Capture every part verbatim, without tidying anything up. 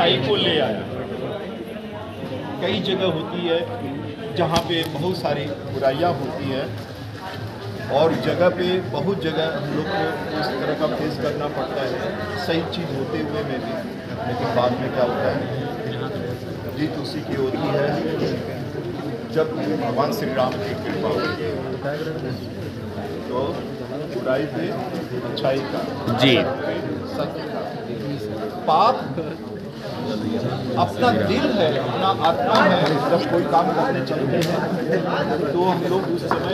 अच्छाई को ले आया। कई जगह होती है जहाँ पे बहुत सारी बुराइयाँ होती हैं और जगह पे बहुत जगह हम लोग को इस तरह का फेस करना पड़ता है, सही चीज़ होते हुए में भी। लेकिन बाद में क्या होता है, जीत उसी की होती है जब भगवान श्री राम की कृपा होती है। तो बुराई पे अच्छाई का, जी, सत्य का। पाप अपना दिल है, अपना आत्मा है। जब कोई काम करने चलते हैं तो हम लोग उस समय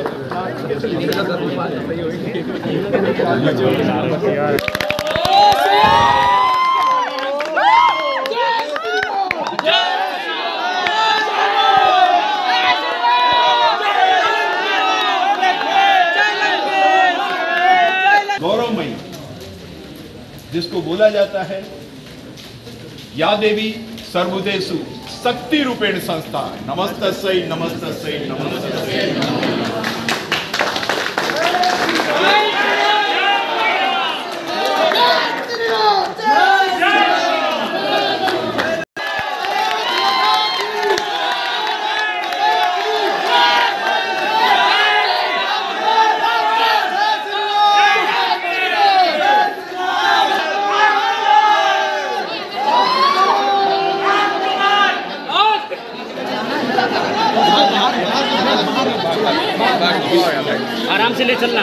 गौरवमयी जिसको बोला जाता है या देवी सर्वभूतेषु शक्ति रूपेण संस्था। नमस्तस्यै नमस्तस्यै नमस्तस्यै। आराम से ले चलना।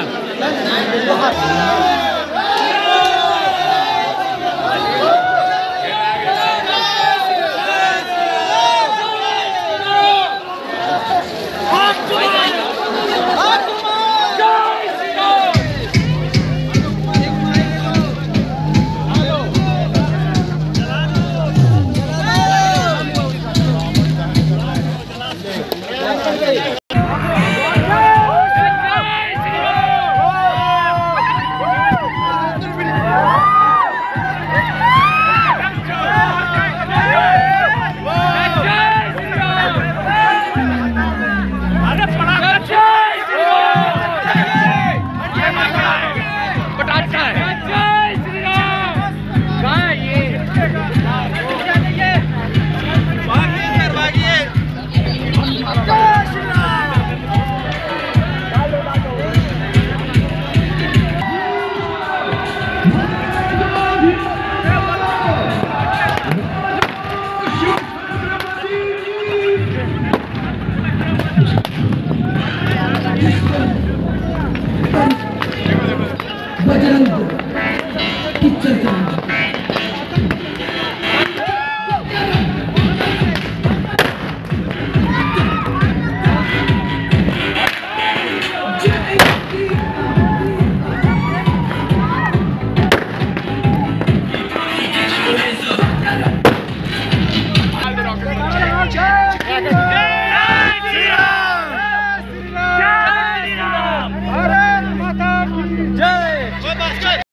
जय